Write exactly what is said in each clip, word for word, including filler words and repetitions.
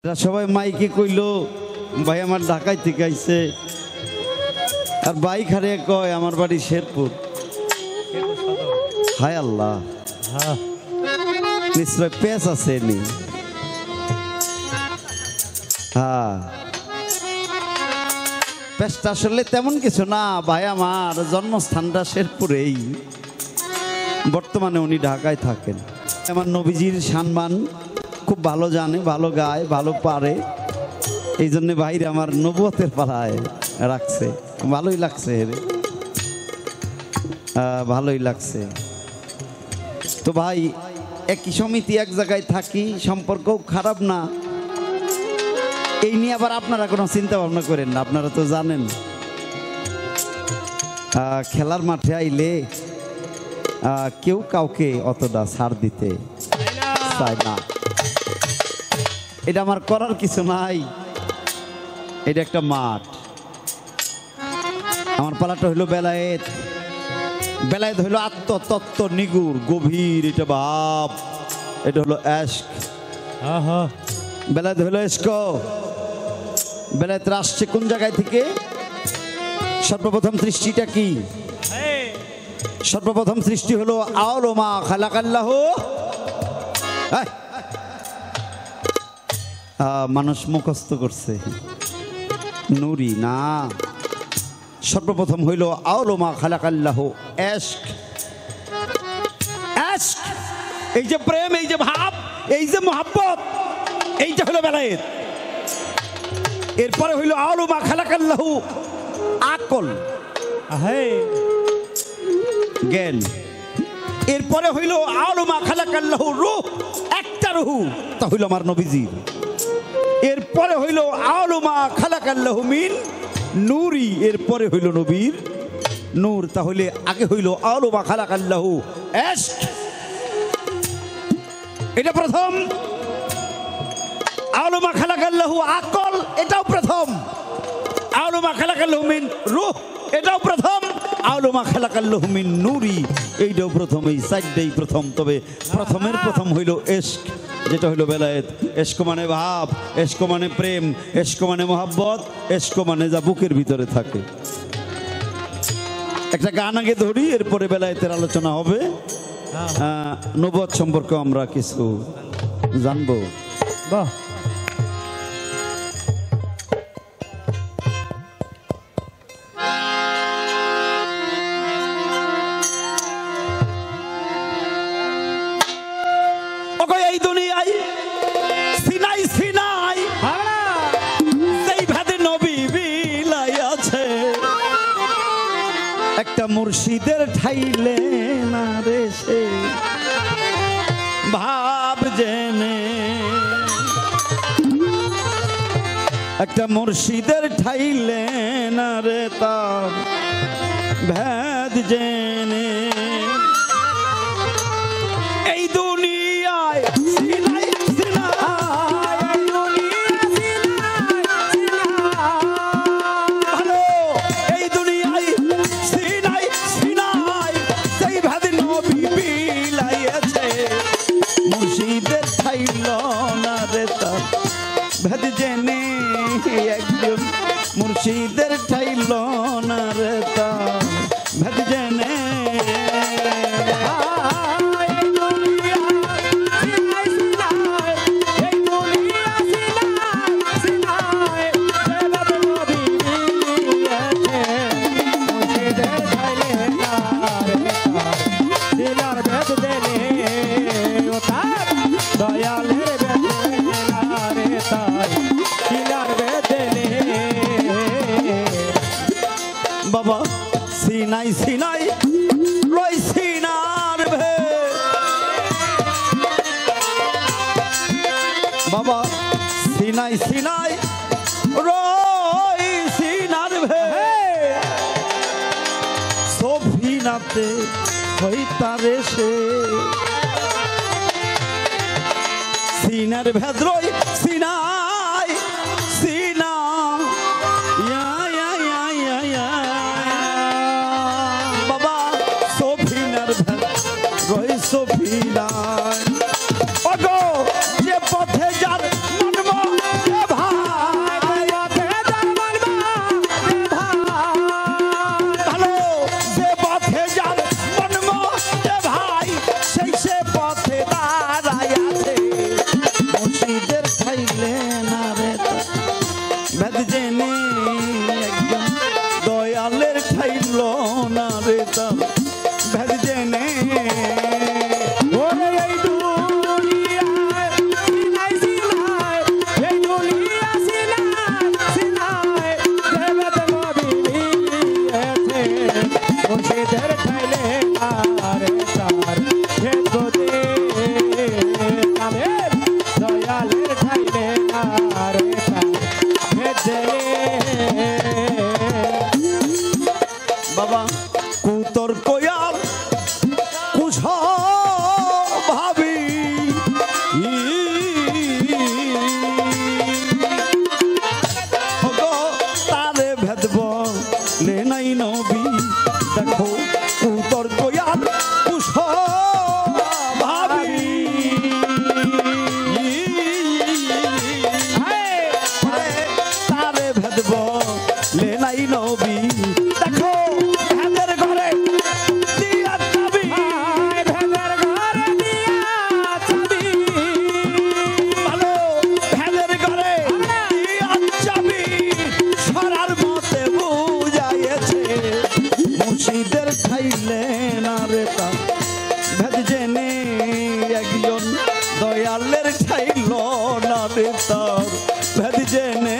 সবাই মাইকে কইলো ভাই আমার ঢাকায় থেকে আইছে আর বাইক হারিয়ে কয় আমার বাড়ি শেরপুর। হায় আল্লাহ, নিশ্চয় পেঁচ আছে নি। হ্যাঁ, পেঁচটা আসলে তেমন কিছু না ভাই, আমার জন্মস্থানটা শেরপুরেই, বর্তমানে উনি ঢাকায় থাকেন। আমার নবীজির সম্মান খুব ভালো জানে, ভালো গায়, ভালো পারে, এই জন্য ভাইরে আমার নবুয়তের পালায় রাখছে। ভালোই লাগছে রে, ভালোই লাগছে। তো ভাই একই সমিতি, এক জায়গায় থাকি, সম্পর্কও খারাপ না, এই নিয়ে আবার আপনারা কোনো চিন্তা ভাবনা করেন না। আপনারা তো জানেন খেলার মাঠে আইলে কেউ কাউকে অতটা ছাড় দিতে চায় না। এটা আমার করার কিছু নাই, এটা একটা মাঠ। আমার পালাটা হইল বেলায়েত। বেলায়েত হইল আত্মতত্ত্ব নিগুর গভীর, এটা ভাব, এটা হলো এশক। বেলায়েত হইল এশক। বেলায়েত আসছে কোন জায়গায় থেকে? সর্বপ্রথম সৃষ্টিটা কি? সর্বপ্রথম সৃষ্টি হলো আওয়ালু মা খালাকাল্লাহু। মানুষ মুখস্থ করছে, নুরি না। সর্বপ্রথম হইল আওয়ালু মা খালাকাল্লাহু এশক। এশক, এই যে প্রেম, এই যে ভাব, এই যে মোহাব্বত, এইটা হলো বেলায়েত। এরপরে হইল আওয়ালু মা খালাকাল্লাহু আকল, জ্ঞান। এরপরে হইল আওয়ালু মা খালাকাল্লাহু রূহ, একটা রূহ, তা হইল আমার নবীজির। এরপরে হইল আওয়ালু মা খালাকাল্লাহু মিন নূরি, এরপরে হইল নবীর নূর। তাহলে আগে হইল আওয়ালু মা খালাকাল্লাহু এশক, এটা প্রথম। আওয়ালু মা খালাকাল্লাহু আকল, এটাও প্রথম। আওয়ালু মা খালাকাল্লাহু মিন রূহ, এটাও প্রথম। আওয়ালু মা খালাকাল্লাহু মিন নূরি, এইটাও প্রথম। এই চারটাই প্রথম। তবে প্রথমের প্রথম হইল এশক, যেটা হইল বেলায়েত। এশক মানে ভাব, এশক মানে প্রেম, এশক মানে মোহাব্বত, এশক মানে যা বুকের ভিতরে থাকে। একটা গান আগে ধরি, এরপরে বেলায়েতের আলোচনা হবে। নবুয়ত সম্পর্কে আমরা কিছু জানবো। বাহ, এই দুনিয়ায় সিনাই সিনাই সেই ভাদে নবী বিলাই আছে, একটা মুর্শিদের ঠাইলে না রে সে ভাব জেনে, একটা মুর্শিদের ঠাইলে না রে তার ভেদ জেনে। এই দুনিয়ায় সিনাই সিনাই, ভালো, এই দুনিয়ায় সিনাই সিনাই সেই ভাদ নবী বিলাইছে, মুর্শিদের ঠাইল না রে তার ভেদ জেনে। একজন মুর্শিদের ঠাইল না রে তার ভেদ জেনে। বাবা সিনাই সিনাই লই সিনার ভে, বাবা সিনাই সিনাই রই সিনার ভে, সফিনাতে হইতারে সে সিনার ভেদ রই সিনাই সিনা। বাবা সফিনার ভেদ রই সফিনা, যে পথে যার ভেদ জেনে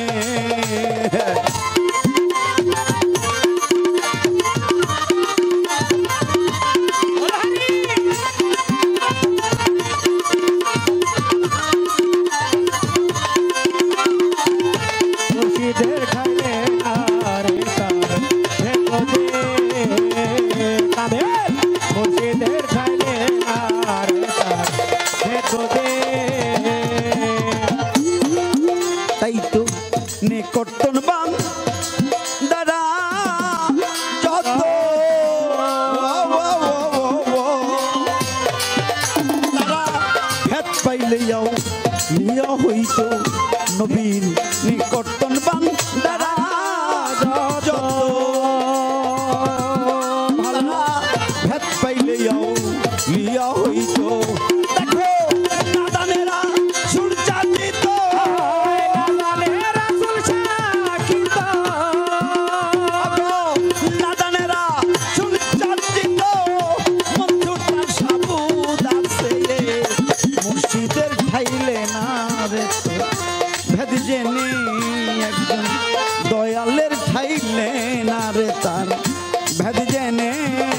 কর্তন বান দাদা যত তারা ভেদ পাইলে যাও নিয় হইত নবীন নিকর্তন বান দাদা যত ভালা ভেদ পাইলে যাও নিয় হইত দেখো নাদানেরা সূর্যাদিত ভেদ জেনে একজন দয়ালের ঠাইলে না রে তার ভেদ জেনে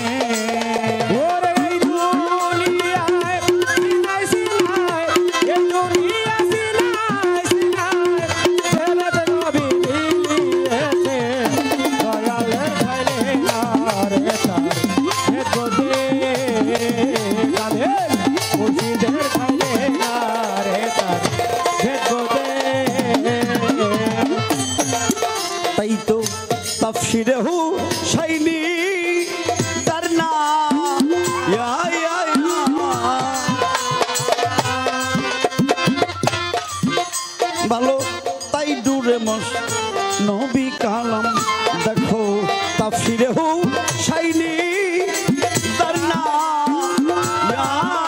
তাই তো তাফসিরে হু শাইনি দরনা ইয়া ইয়া ভালো তাই দূরে মস নবী কালাম দেখো তাফসিরে হু শাইনি দরনা ইয়া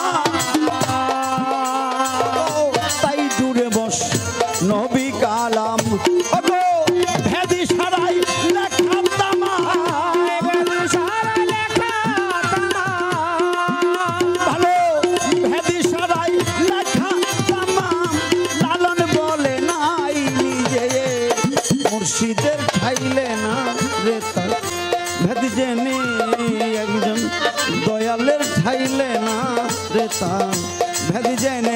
তাই দূরে মস নবী কালাম মুর্শিদের ঠাইলে না রে তার ভেদ জেনে একজন দয়ালের ঠাইলে না রে তার ভেদ জেনে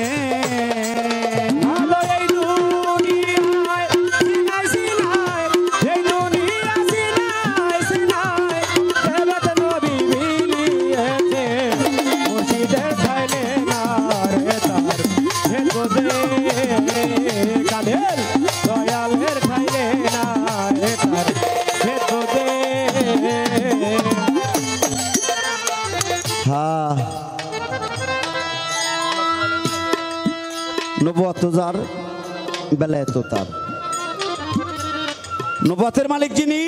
নবুয়ত যার বেলায়েত তার নবুয়তের মালিক যিনি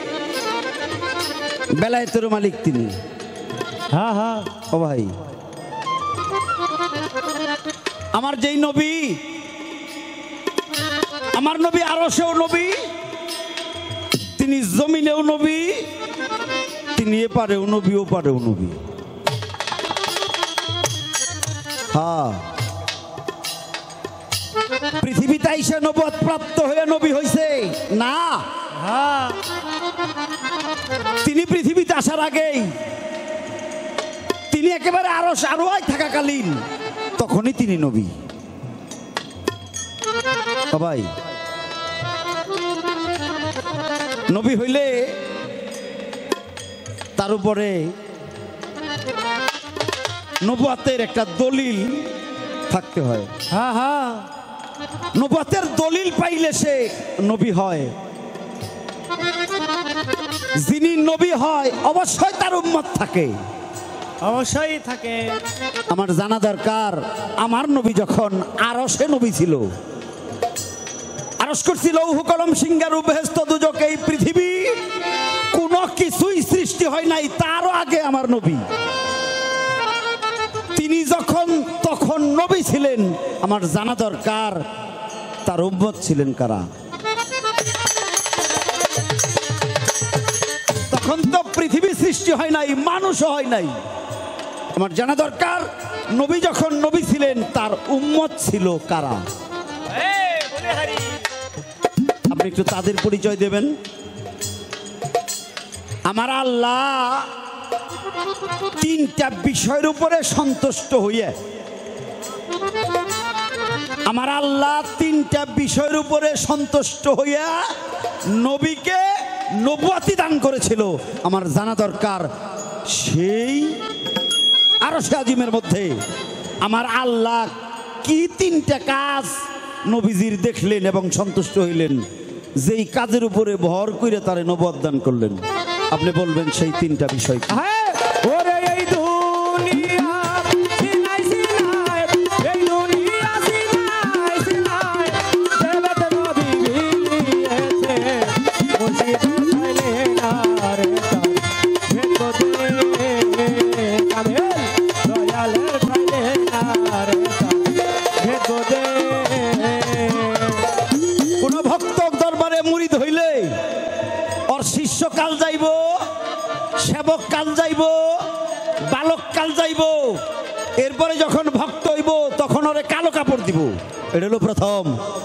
বেলায়েতের মালিক তিনি হ্যাঁ হ্যাঁ ও ভাই আমার যেই নবী আমার নবী আরশেও নবী তিনি জমিনেও নবী তিনি এপারেও নবী ওপারেও নবী হ্যাঁ পৃথিবীতে এসে নবুয়ত প্রাপ্ত হয়ে নবী হইছে না তিনি পৃথিবীতে আসার আগেই তিনি একেবারে আরশ আরোহায় থাকাকালীন তখনই তিনি নবী সবাই নবী হইলে তার উপরে নবুয়তের একটা দলিল থাকতে হয় হ্যাঁ হ্যাঁ নবুয়তের দলিল পাইলে সে নবী হয় যিনি নবী হয় অবশ্যই তার উম্মত থাকে অবশ্যই থাকে আমার জানা দরকার আমার নবী যখন আরশে নবী ছিল আরশ করছিল লৌহ কলম সিংহার বেহেশত দুজক এই পৃথিবী কোনো কিছুই সৃষ্টি হয় নাই তারও আগে আমার নবী তিনি যখন তখন নবী ছিলেন আমার জানা দরকার তার উম্মত ছিলেন কারা তখন তো পৃথিবী সৃষ্টি হয় নাই মানুষও হয় নাই আমার জানা দরকার নবী যখন নবী ছিলেন তার উম্মত ছিল কারা আপনি একটু তাদের পরিচয় দেবেন। আমার আল্লাহ তিনটা বিষয়ের উপরে সন্তুষ্ট হইয়া আমার আল্লাহ তিনটা বিষয়ের উপরে সন্তুষ্ট হইয়া নবীকে নবুয়াতি দান করেছিল। আমার জানা দরকার সেই আরশে আজিমের মধ্যে আমার আল্লাহ কি তিনটা কাজ নবীজির দেখলেন এবং সন্তুষ্ট হইলেন, যেই কাজের উপরে ভর করে তারে নবুয়াত দান করলেন। আপনি বলবেন সেই তিনটা বিষয় কি? কোন ভক্ত দরবারে মুরিদ হইলে ওর শিষ্য কাল যাইব, সেবক কাল যাইব, বালক কাল যাইব, এরপরে যখন ভক্ত হইব তখন ওরে কালো কাপড় দিব। এটা হলো প্রথম।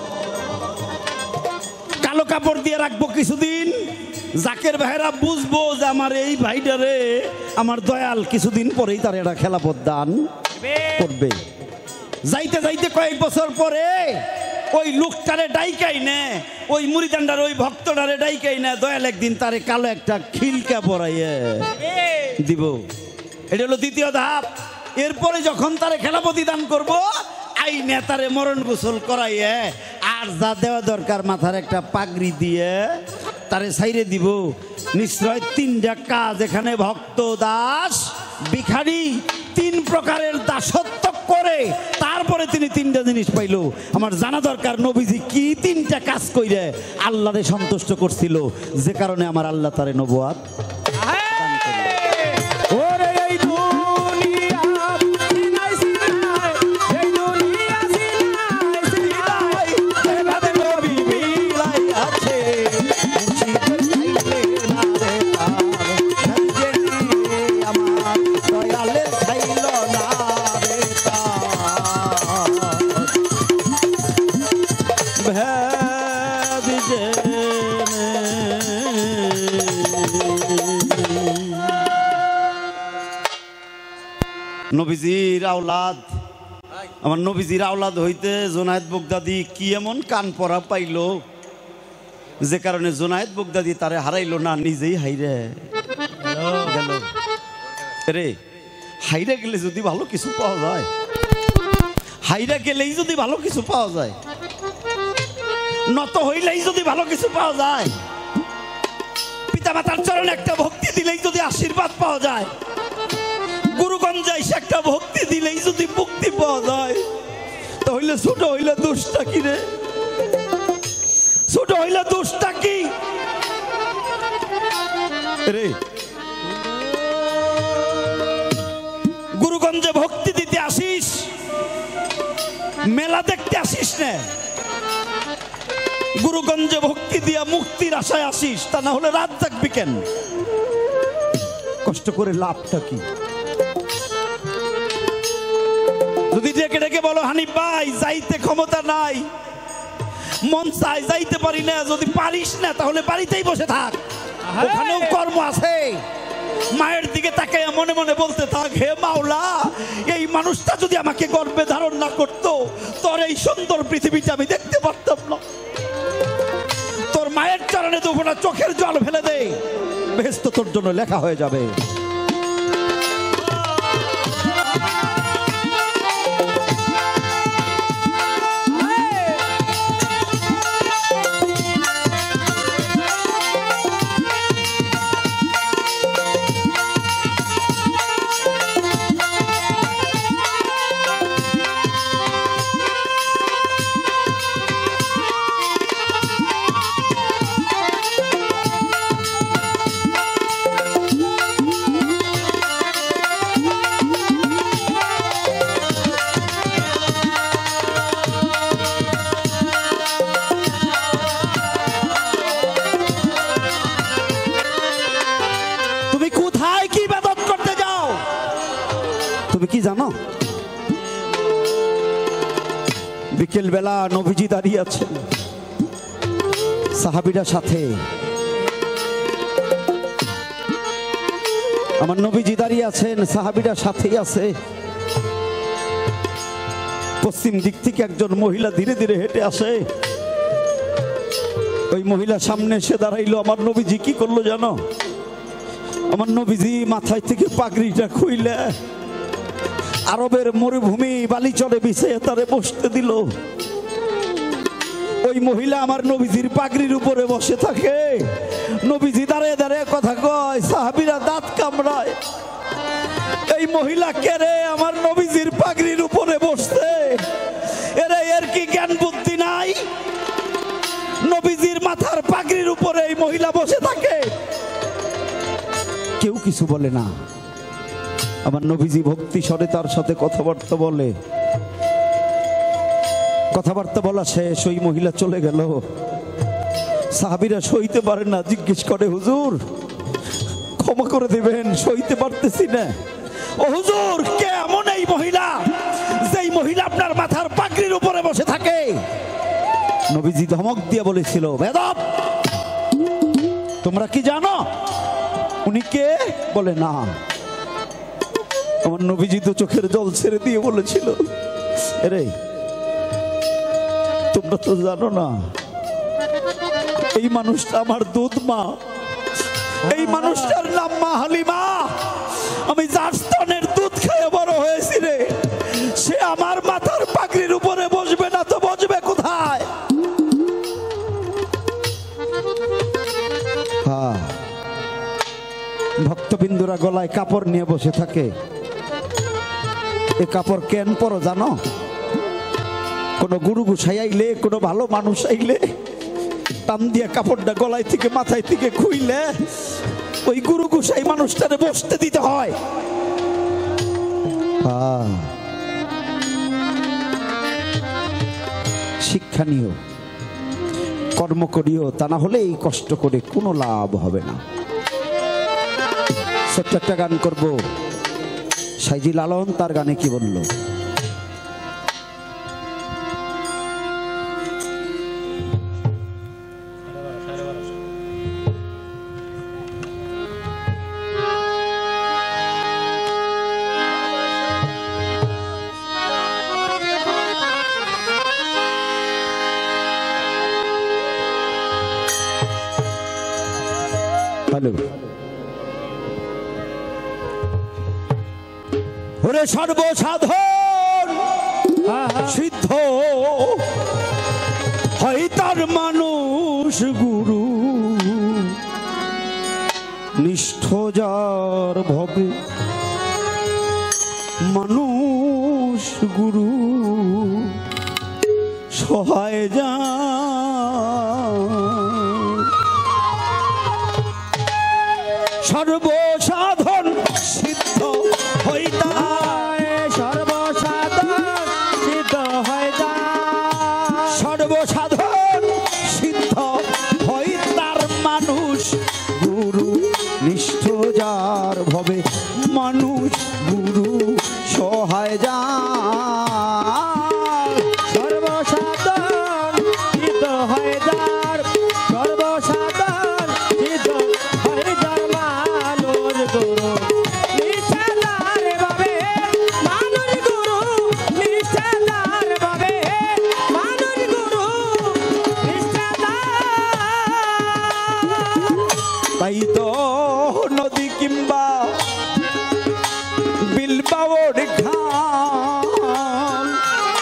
কালো কাপড় দিয়ে রাখবো কিছুদিন, জাকের ভাইরা বুঝবো যে আমার এই ভাইটারে আমার দয়াল কিছুদিন পরেই তার এটা খেলাপথ দান করবে। যাইতে যাইতে কয়েক বছর পরে ওই লোকটারে ডাইকাই নে, ওই মুরিদান্ডার ওই ভক্তটারে ডাইকাই না, দয়াল একদিন তারে কালো একটা খিলকা পরাইয়ে দিব। এটা হলো দ্বিতীয় ধাপ। এরপরে যখন তারে খেলাপতি দান করব, আই নেতারে মরণ গোসল করাইয়ে আর যা দেওয়া দরকার মাথার একটা পাগড়ি দিয়ে তারে ছাইরে দিব। নিশ্চয় তিনটা কাজ এখানে ভক্ত দাস ভিখারি তিন প্রকারের দাসত্ব করে তারপরে তিনি তিনটা জিনিস পাইল। আমার জানা দরকার নবীজি কি তিনটা কাজ কইরে আল্লাহরে সন্তুষ্ট করছিল, যে কারণে আমার আল্লাহ তারে নবুয়াত দান করলেন। নবীজির আওলাদ, আমার নবীজির আওলাদ হইতে জোনায়েদ বগদাদি কি এমন কান পরা পাইল যে কারণে জোনায়েদ বগদাদি তারে হারাইলো না, নিজেই হাইরে গেল। রে হাইরে গেলে যদি ভালো কিছু পাওয়া যায়, হাইরা গেলেই যদি ভালো কিছু পাওয়া যায়, নত হইলেই যদি ভালো কিছু পাওয়া যায়, পিতা মাতার চরণে একটা ভক্তি দিলেই যদি আশীর্বাদ পাওয়া যায়, গুরুগঞ্জে এসে একটা ভক্তি দিলেই যদি মুক্তি পাওয়া যায়, তাহলে ছোট হইলে দোষটা কি রে? ছোট হইলে দোষটা কি রে? গুরুগঞ্জে ভক্তি দিতে আসিস, মেলা দেখতে আসিস না, গুরুগঞ্জে ভক্তি দিয়া মুক্তির আশায় আসিস, তা না হলে রাত জাগবি কেন? কষ্ট করে লাভটা কি? যদি ডেকে ডেকে বলো হানিফ ভাই যাইতে ক্ষমতা নাই, মন চাই যাইতে পারি না, যদি পারিস না তাহলে বাড়িতেই বসে থাক, ওখানেও কর্ম আছে। মায়ের দিকে তাকে মনে মনে বলতে থাক, হে মাওলা, এই মানুষটা যদি আমাকে গর্ভে ধারণ না করতো, তোর এই সুন্দর পৃথিবীটা আমি দেখতে পারতাম না। তোর মায়ের চরণে দুফোঁটা চোখের জল ফেলে দে, বেহেশত তোর জন্য লেখা হয়ে যাবে। তুমি কি জানো? বিকেল বেলা নবীজি দাঁড়িয়ে আছেন, সাহাবীরা সাথে, আমার নবীজি দাঁড়িয়ে আছেন, সাহাবীরা সাথেই আছে। পশ্চিম দিক থেকে একজন মহিলা ধীরে ধীরে হেঁটে আসে। ওই মহিলা সামনে এসে দাঁড়াইলো। আমার নবীজি কি করলো জানো? আমার নবীজি মাথায় থেকে পাগড়িটা খুইলে আরবের মরুভূমি বালিচরে বিছিয়ে তারে বসতে দিল। ওই মহিলা আমার নবীজির পাগড়ির উপরে বসে থাকে। নবীজি দাঁড়িয়ে দাঁড়িয়ে কথা কয়, সাহাবীরা দাঁত কামড়ায়। এই মহিলা কে রে আমার নবীজির পাগড়ির উপরে বসতে? এরে এর কি জ্ঞান বুদ্ধি নাই? নবীজির মাথার পাগড়ির উপরে এই মহিলা বসে থাকে, কেউ কিছু বলে না। আমার নবীজি ভক্তি স্বরে তার সাথে কথাবার্তা বলে। কথাবার্তা বলা শেষ, ওই মহিলা চলে গেল। সাহাবীরা সইতে পারে না, জিজ্ঞেস করে, হুজুর ক্ষমা করে দিবেন, সইতে পারতেছি না। ও হুজুর, কে এমন এই মহিলা যেই মহিলা আপনার মাথার পাগড়ির উপরে বসে থাকে? নবীজি ধমক দিয়ে বলেছিল, বেদব, তোমরা কি জানো উনি কে? বলে না। আমার নবীজি তো চোখের জল ছেড়ে দিয়ে বলেছিল, আরে তোমরা তো জানো না, এই মানুষটা আমার দুধ মা, এই মানুষটার নাম মা হালিমা। আমি যার স্তনের দুধ খেয়ে বড় হয়েছি রে, সে আমার মাথার পাগড়ির উপরে বসবে না তো বসবে কোথায়? হ্যাঁ, ভক্তবিন্দুরা গলায় কাপড় নিয়ে বসে থাকে। এ কাপড় কেন পরো জানো? কোনো গুরু গোসাই আইলে, কোনো ভালো মানুষ আইলে টান দিয়ে কাপড়টা গলায় থেকে মাথায় থেকে খুইলে ওই গুরু গোসাই মানুষটারে বসতে দিতে হয়। শিক্ষা নিও, কর্ম করিও, তা না হলে এই কষ্ট করে কোনো লাভ হবে না। ছোট্ট একটা গান করবো, সাইজি লালন তার গানে কি বললো? ওরে সর্বসাধন সিদ্ধ হয় তার মানুষ গুরু, নিষ্ঠ যার ভবে মানুষ গুরু, সহায় যা সর্বসাধন সিদ্ধ হয় তার, সর্বসাধন সিদ্ধ হয় তার, সর্বসাধন সিদ্ধ হয় তার মানুষ গুরু, নিষ্ঠ যার ভবে মানুষ গুরু, সহায় যা সর্বসাধন সিদ্ধ হয় তার, সর্বসাধন সিদ্ধ হয় যার মানুষ গুরু, নিষ্ঠাদার ভাবে মানুষ গুরু, নিষ্ঠাদার ভাবে মানুষ গুরু, নিষ্ঠাদার। তাই তো নদী কিংবা বিলবাওর ঘাট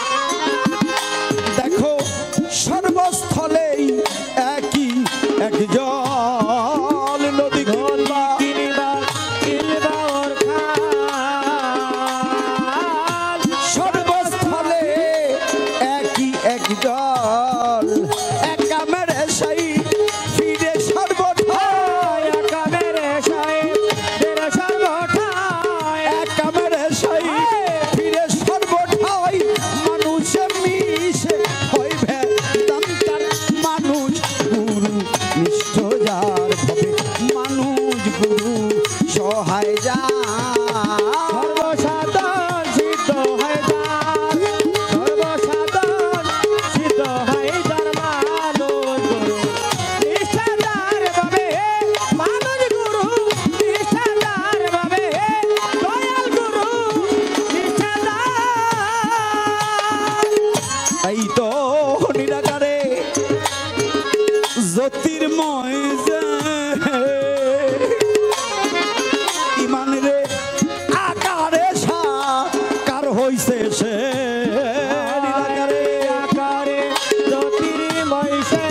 দেখো সর্বস্থলেই একই এক জল, নদী কিংবা বিলবাওর ঘাট সর্বস্থলে একই এক জল, একা মেরে সাই ফিরে সর্বঠাই, একা মেরে সাই ফিরে সর্বঠাই, একা মেরে সাই ফিরে সর্বঠাই, মানুষে মিশে হয় ভেদান্তার জ্যোতির্ময় যে ইমান রে আকারে সাকার হইছে সে আকারে আকারে জ্যোতির্ময় সে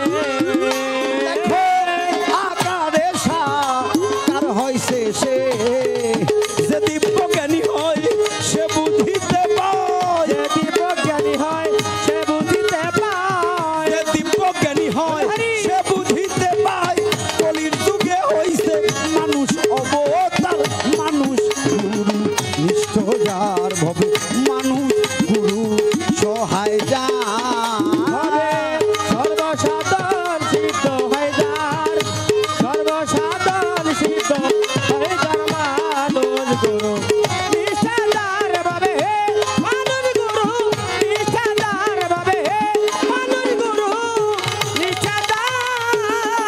দেখো আকারে সাকার হইছে সে যে দিব্য জ্ঞানী হয় সে বুঝিতে পায় যে দিব্য জ্ঞানী হয় সে বুঝিতে পায় যে দিব্য জ্ঞানী হয় সে বুঝিতে পায় কলির যুগে হইছে মানুষ অবতার মানুষ গুরু নিষ্ঠ যার ভবে মানুষ গুরু সহায় যার সর্বসাধন সিদ্ধ হয় যার সর্বসাধন সিদ্ধ হয় যার মানুষ গুরু নিষ্ঠাদার ভাবে মানুষ গুরু নিষ্ঠাদার ভাবে মানুষ গুরু নিষ্ঠাদার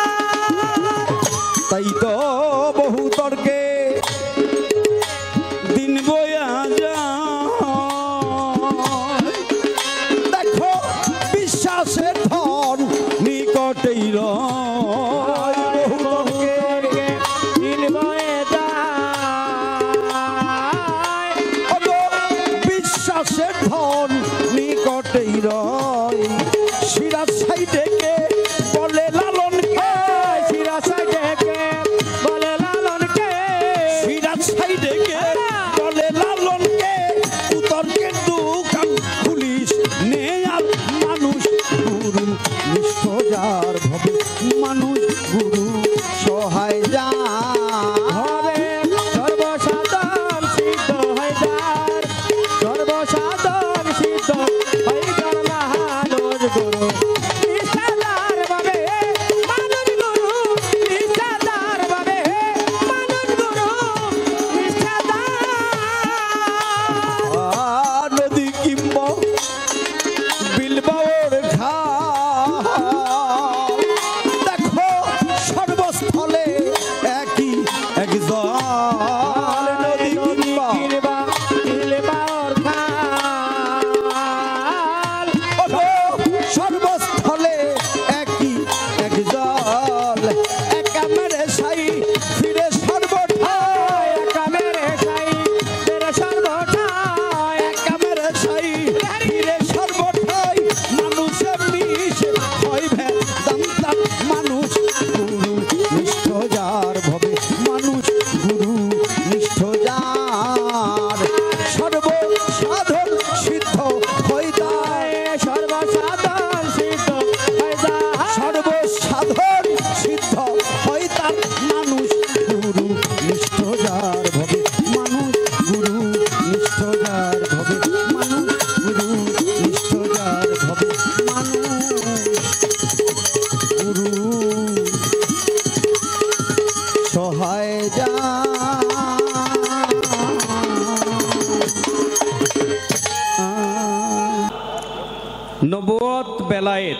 তাই তো বহু তর্কে দিন বয়া যায় দেখো বিশ্বাসের ধন নিকটেই রয় বহু তর্কে দিন বয়ে যায় ওগো বিশ্বাসের ধন নিকটেই রয় সিরাজ সাইডেকে বলে লালন কে সিরাজ সাইডেকে বলে লালন কে সিরাজ সাইডেকে বলে লালন কে উতর্কের দোকান খুলিস নে আর মানুষ গুরু নিষ্ঠ যার ভবে মানুষ গুরু সহায় যার হবে সর্বসাধন সিদ্ধ হয় যার সর্বসাধন সিদ্ধ হয় যার মানুষ গুরু নিষ্ঠাদার ভাবে মানুষ গুরু নিষ্ঠাদার ভাবে মানুষ গুরু নিষ্ঠাদার নদী কিংবা বিলবাওর ঘাট দেখো সর্বস্থলে একই এক জল নদী কিংবা বিলবাওর ঘাট ওগো সর্বস্থলে একই এক জল একা মেরে সাই ফিরে সর্বঠাই একা মেরে সাই ফিরে সর্বঠাই একা মেরে সাই ফিরে সর্বঠাই মানুষের মিশে হয় ভেদান্তা মানুষ গুরু নিষ্ঠ যার ভবে মানুষ গুরু নিষ্ঠ যার সর্বসাধন সিদ্ধ হয় তাই সর্বসাধন সিদ্ধ হয় তাই সর্বসাধন সিদ্ধ হয় তার মানুষ গুরু নিষ্ঠ যার ভবে মানুষ গুরু নিষ্ঠ যার ভবে মানুষ গুরু নিষ্ঠ যার ভবে মানুষ গুরু সহায় যার নবুয়ত বেলায়েত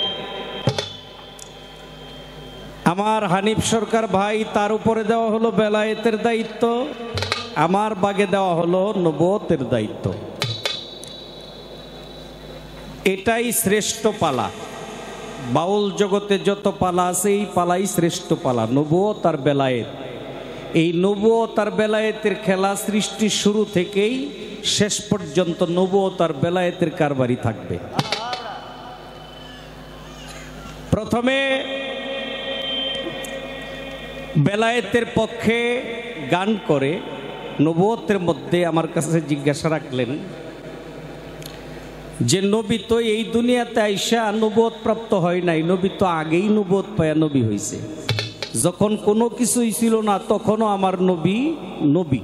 আমার হানিফ সরকার ভাই তার উপরে দেওয়া হলো বেলায়েতের দায়িত্ব আমার বাগে দেওয়া হলো নবুয়তের দায়িত্ব এটাই শ্রেষ্ঠ পালা বাউল জগতে যত পালা আছে এই পালাই শ্রেষ্ঠ পালা নবুয়ত আর বেলায়েত এই নবুয়ত আর বেলায়েতের খেলা সৃষ্টির শুরু থেকেই শেষ পর্যন্ত নবুয়ত আর বেলায়েতের কারবারি থাকবে প্রথমে বেলায়েতের পক্ষে গান করে নবুয়তের মধ্যে আমার কাছে জিজ্ঞাসা রাখলেন যে নবী তো এই দুনিয়াতে আইসা নবুয়ত প্রাপ্ত হয় নাই নবী তো আগেই নবুয়ত পায়া নবী হয়েছে যখন কোনো কিছুই ছিল না তখনও আমার নবী নবী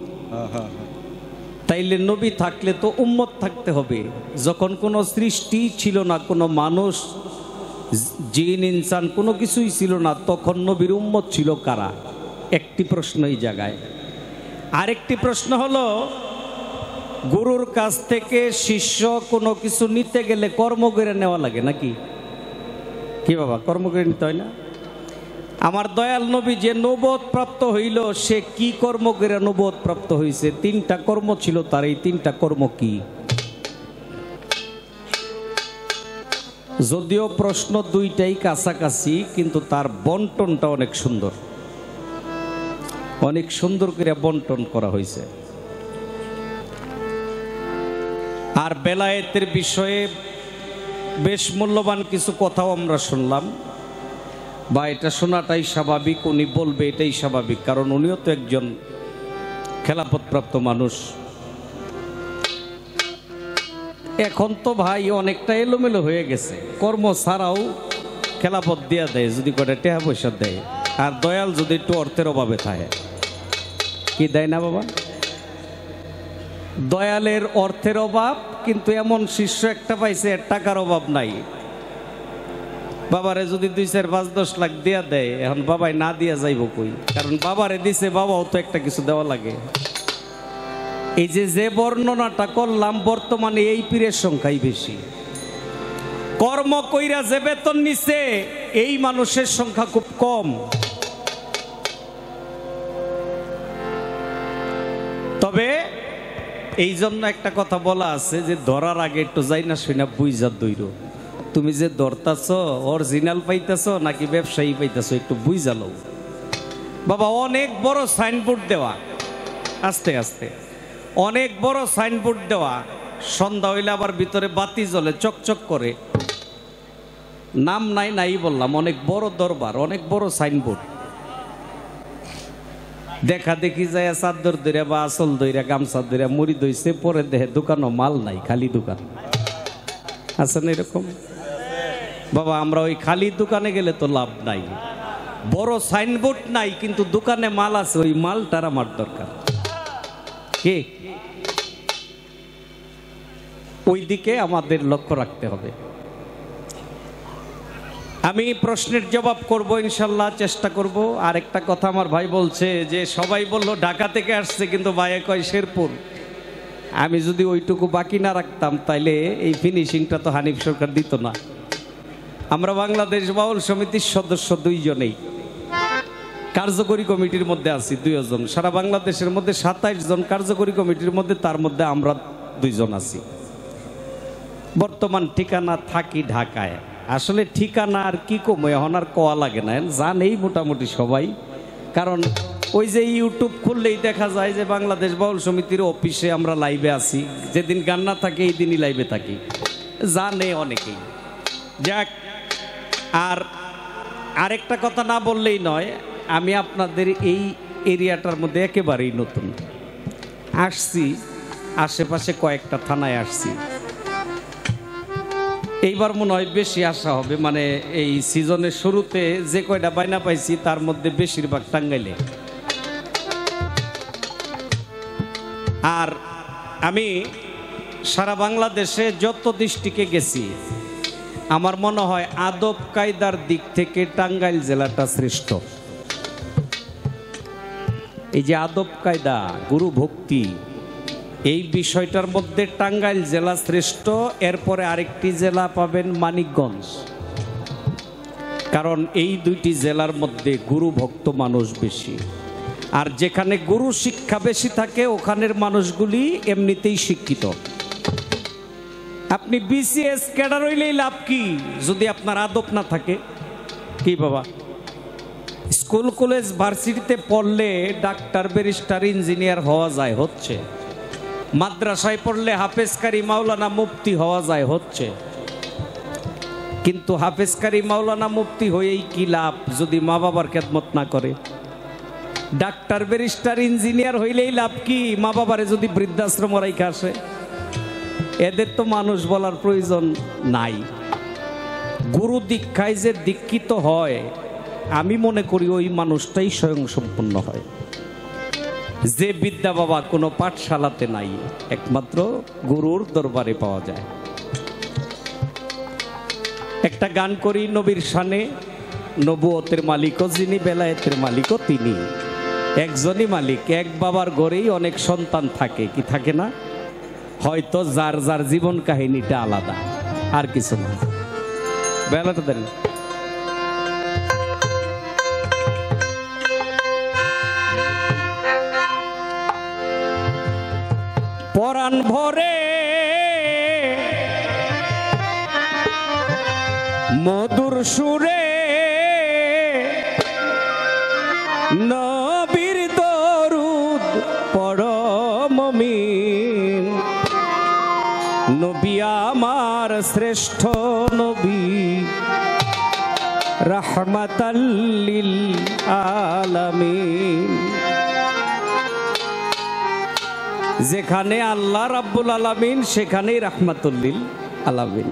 তাইলে নবী থাকলে তো উম্মত থাকতে হবে যখন কোনো সৃষ্টি ছিল না কোনো মানুষ জিন ইনসান কোনো কিছুই ছিল না তখন নবীর উম্মত ছিল কারা একটি প্রশ্ন এই জায়গায় আরেকটি প্রশ্ন হলো গুরুর কাছ থেকে শিষ্য কোনো কিছু নিতে গেলে কর্ম করে নেওয়া লাগে নাকি কি বাবা কর্ম করে নিতে হয় না আমার দয়াল নবী যে নবুয়ত প্রাপ্ত হইল সে কি কর্ম করে নবুয়ত প্রাপ্ত হইছে তিনটা কর্ম ছিল তার এই তিনটা কর্ম কি যদিও প্রশ্ন দুইটাই কাছাকাছি, কিন্তু তার বন্টনটা অনেক সুন্দর, অনেক সুন্দর করে বন্টন করা হয়েছে। আর বেলায়েতের বিষয়ে বেশ মূল্যবান কিছু কথাও আমরা শুনলাম, বা এটা শোনাটাই স্বাভাবিক, উনি বলবে এটাই স্বাভাবিক, কারণ উনিও তো একজন খেলাফতপ্রাপ্ত মানুষ। এখন তো ভাই অনেকটা এলোমেলো হয়ে গেছে, কর্ম ছাড়াও খেলাফত দেয়া দেয় যদি কটা টাকা পয়সা দেয়, আর দয়াল যদি একটু অর্থের অভাবে থাকে, কি দেয় না বাবা? দয়ালের অর্থের অভাব, কিন্তু এমন শিষ্য একটা পাইছে এর টাকার অভাব নাই। বাবারে যদি দুই চার পাঁচ দশ লাখ দিয়া দেয়, এখন বাবাই না দিয়া যাইব কই? কারণ বাবারে দিছে, বাবাও তো একটা কিছু দেওয়া লাগে। এই যে যে বর্ণনাটা করলাম, বর্তমানে এই পীরের সংখ্যাই বেশি। কর্ম কইরা যে বেতন নিছে এই মানুষের সংখ্যা খুব কম। তবে এই জন্য একটা কথা বলা আছে যে ধরার আগে একটু যাই না শুনা বুঝা দইর, তুমি যে ধরতাছ অরিজিনাল পাইতেছ নাকি ব্যবসায়ী পাইতেছ একটু বুঝা লও। বাবা অনেক বড় সাইনবোর্ড দেওয়া, আস্তে আস্তে অনেক বড় সাইনবোর্ড দেওয়া, সন্ধ্যা হইলে আবার ভিতরে বাতি জ্বলে চকচক করে, নাম নাই নাই বললাম, অনেক বড় দরবার, অনেক বড় সাইনবোর্ড। দেখা দেখি যায় চাদর দইরা বা আসল দইরা গামছা দইরা মুড়ি দইছে, পরে দেহে দোকানও মাল নাই, খালি দোকান। আছে না এরকম? বাবা আমরা ওই খালি দোকানে গেলে তো লাভ নাই, বড় সাইনবোর্ড নাই কিন্তু দোকানে মাল আছে, ওই মালটার আমার দরকার। কে ওই দিকে আমাদের লক্ষ্য রাখতে হবে। আমি প্রশ্নের জবাব করব ইনশাল্লাহ, চেষ্টা করব। আর একটা কথা আমার ভাই বলছে যে সবাই বলল ঢাকা থেকে আসছে, কিন্তু ভাইয়ে কয় শেরপুর। আমি যদি ওইটুকু বাকি না রাখতাম তাইলে এই ফিনিশিংটা তো হানিফ সরকার দিত না। আমরা বাংলাদেশ বাউল সমিতির সদস্য দুইজনেই, কার্যকরী কমিটির মধ্যে আছি দুইজন। সারা বাংলাদেশের মধ্যে সাতাইশ জন কার্যকরী কমিটির মধ্যে, তার মধ্যে আমরা দুইজন আছি। বর্তমান ঠিকানা থাকি ঢাকায়। আসলে ঠিকানা আর কি কম, এখন আর কোয়া লাগে না, জানেই মোটামুটি সবাই। কারণ ওই যে ইউটিউব খুললেই দেখা যায় যে বাংলাদেশ বাউল সমিতির অফিসে আমরা লাইভে আছি, যেদিন গান না থাকে এই দিনই লাইভে থাকি, জানে অনেকেই। যাক, আর আরেকটা কথা না বললেই নয়, আমি আপনাদের এই এরিয়াটার মধ্যে একেবারেই নতুন আসছি, আশেপাশে কয়েকটা থানায় আসছি। এইবার মনে হয় বেশি আসা হবে, মানে এই সিজনের শুরুতে যে কয়টা বাইনা পাইছি তার মধ্যে বেশিরভাগ টাঙ্গাইলে। আর আমি সারা বাংলাদেশে যত ডিস্ট্রিক্টে গেছি, আমার মনে হয় আদব কায়দার দিক থেকে টাঙ্গাইল জেলাটা শ্রেষ্ঠ। এই যে আদব কায়দা, গুরু ভক্তি, এই বিষয়টার মধ্যে টাঙ্গাইল জেলা শ্রেষ্ঠ। এরপরে আরেকটি জেলা পাবেন মানিকগঞ্জ, কারণ এই দুইটি জেলার মধ্যে গুরু ভক্ত মানুষ বেশি। আর যেখানে গুরু শিক্ষা বেশি থাকে ওখানের মানুষগুলি এমনিতেই শিক্ষিত। আপনি বিসিএস ক্যাডার হইলেই লাভ কি যদি আপনার আদব না থাকে? কি বাবা, স্কুল কলেজ ভার্সিটিতে পড়লে ডাক্তার ব্যারিস্টার ইঞ্জিনিয়ার হওয়া যায়, হচ্ছে। মাদ্রাসায় পড়লে হাফেজকারী মাওলানা মুফতি হওয়া যায়, হচ্ছে। কিন্তু হাফেজকারী মাওলানা মুফতি হয়েই কি লাভ যদি মা বাবার খেদমত না করে? ডাক্তার ব্যারিস্টার ইঞ্জিনিয়ার হইলেই লাভ কি মা বাবারে যদি বৃদ্ধাশ্রম রাইখে আসে? এদের তো মানুষ বলার প্রয়োজন নাই। গুরু দীক্ষায় যে দীক্ষিত হয়, আমি মনে করি ওই মানুষটাই স্বয়ং সম্পূর্ণ হয়। যে বিদ্যা বাবা কোনো পাঠশালাতে নাই, একমাত্র গুরুর দরবারে পাওয়া যায়। একটা গান করি নবীর শানে, নবুয়তের মালিকও যিনি, বেলায়েতের মালিকও তিনি। একজনই মালিক, এক বাবার ঘরেই অনেক সন্তান থাকে, কি থাকে না? হয়তো যার যার জীবন কাহিনীটা আলাদা, আর কিছু না। বেলাটা দেন পরাণ ভরে মধুর সুরে নবীর দরুদ পড়ো মুমিন, নবী আমার শ্রেষ্ঠ নবী, রাহমাতাল লিল আলামিন। যেখানে আল্লাহ রাব্বুল আলামিন সেখানেই রাহমাতুল লিল আলামিন।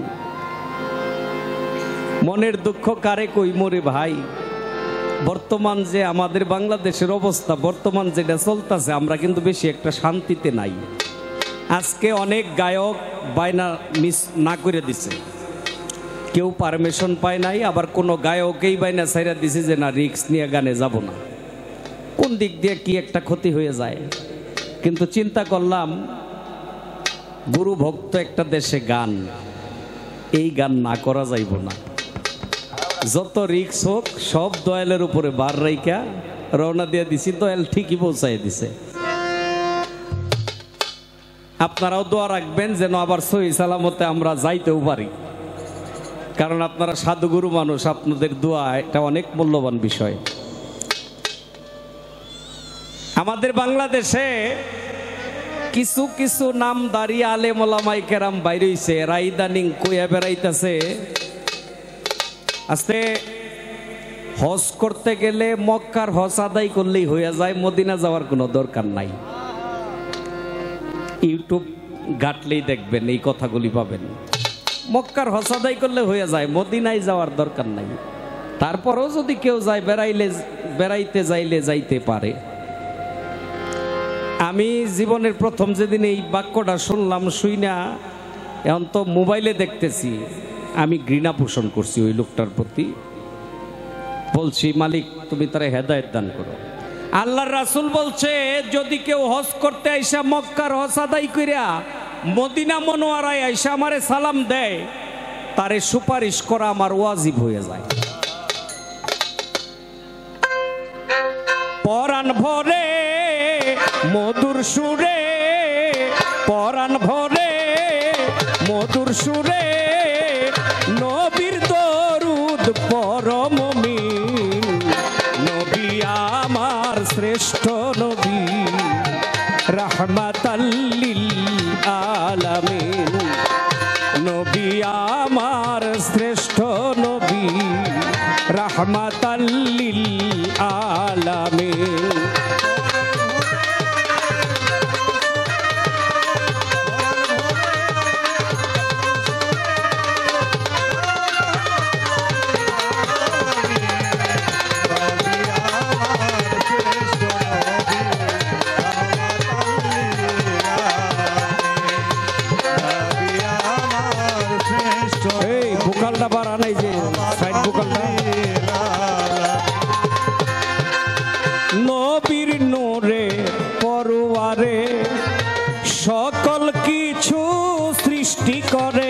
মনের দুঃখ কারে কই মরে ভাই, বর্তমান যে আমাদের বাংলাদেশের অবস্থা, বর্তমান যেটা চলতেছে, আমরা কিন্তু বেশি একটা শান্তিতে নাই। আজকে অনেক গায়ক বায়না মিস না করে দিছে, কেউ পারমিশন পায় নাই, আবার কোনো গায়কেই বায়না ছাইরা দিছে যে না রিক্স নিয়ে গানে যাব না। কোন দিক দিয়ে কি একটা ক্ষতি হয়ে যায়। কিন্তু চিন্তা করলাম গুরু ভক্ত একটা দেশে গান, এই গান না করা যাইব না। যত রিক্স হোক সব দয়ালের উপরে বার রাইকা রওনা দিয়ে দিছি, দয়াল ঠিকই পৌঁছাই দিছে। আপনারাও দোয়া রাখবেন যেন আবার সহি সালামতে আমরা যাইতেও পারি, কারণ আপনারা সাধুগুরু মানুষ, আপনাদের দোয়া এটা অনেক মূল্যবান বিষয়। আমাদের বাংলাদেশে কিছু কিছু নামদারি আলেম ওলামায়ে কেরাম বাইরে হইছে, এরা ইদানিং কইয়া বেড়াইতেছে আস্তে হজ করতে গেলে মক্কার হজ আদায় করলেই হয়ে যায়, মদিনা যাওয়ার কোনো দরকার নাই। ইউটিউব ঘাটলেই দেখবেন এই কথাগুলি পাবেন। মক্কার হজ আদায় করলে হয়ে যায়, মদিনায় যাওয়ার দরকার নাই। তারপরেও যদি কেউ যায়, বেড়াইলে বেড়াইতে যাইলে যাইতে পারে। আমি জীবনের প্রথম যেদিন এই বাক্যটা শুনলাম, শুই না এখন তো মোবাইলে দেখতেছি, আমি ঘৃণা পোষণ করছি ওই লোকটার প্রতি। বলছি মালিক তুমি তারা হেদায়েত দান করো। আল্লাহর রাসূল বলছে যদি কেউ হজ করতে আইসা মক্কার হজ আদায় কইরা মদিনা মনোয়ারায় আইসা আমারে সালাম দেয়, তারে সুপারিশ করা আমার ওয়াজিব হয়ে যায়। পরাণ ভরে মধুর সুরে, পরাণ ভরে মধুর সুরে নবীর দরুদ পড়ো মুমিন, নবী আমার শ্রেষ্ঠ নবী, রাহমাতাল লিল আলামিন, নবী আমার শ্রেষ্ঠ নবী, রাহমাতাল লিল আলামিন। ভোকালটা বাড়া নাই যে সাইড ভোকালটা। নবীর নূরে পরওয়ারে সকল কিছু সৃষ্টি করে,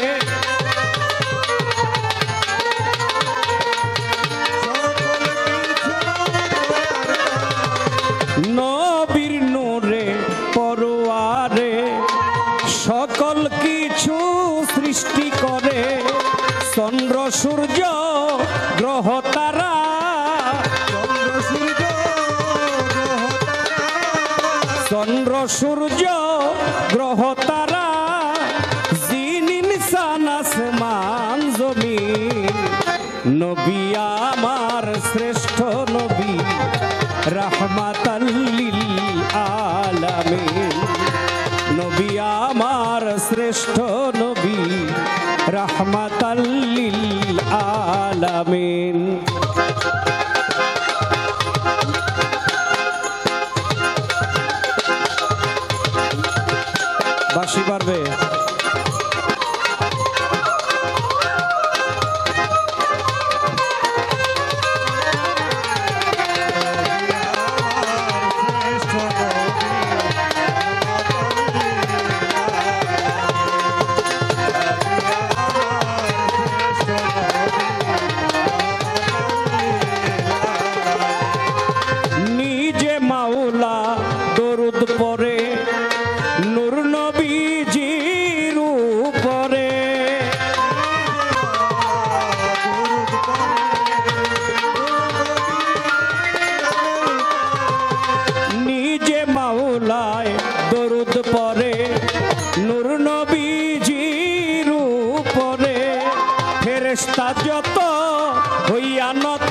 নবীর নূরে পরওয়ারে সকল কিছু সৃষ্টি করে, চন্দ্র সূর্য গ্রহ তারা, চন্দ্র সূর্য চন্দ্র সূর্য গ্রহ তারা, জিন ইনসান আসমান জমিন, নবী আমার শ্রেষ্ঠ নবী, রাহমাতাল লিল আলামিন, নবী আমার শ্রেষ্ঠ নবী, রাহমাতাল লিল আলামিন। বাঁশি বাড়বে। যত হইয়া নত,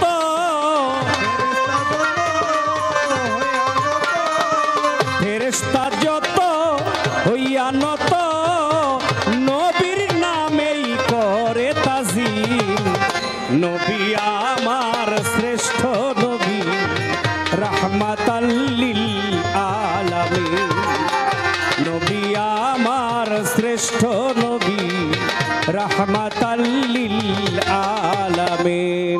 ফেরেশতা যত হইয়া নত, নবীর নামেই করে তাজিম। নবী আমার শ্রেষ্ঠ নবী, রাহমাতাল লিল আলামিন। নবী আমার শ্রেষ্ঠ নবী, রাহমাতাল লিল আলামিন।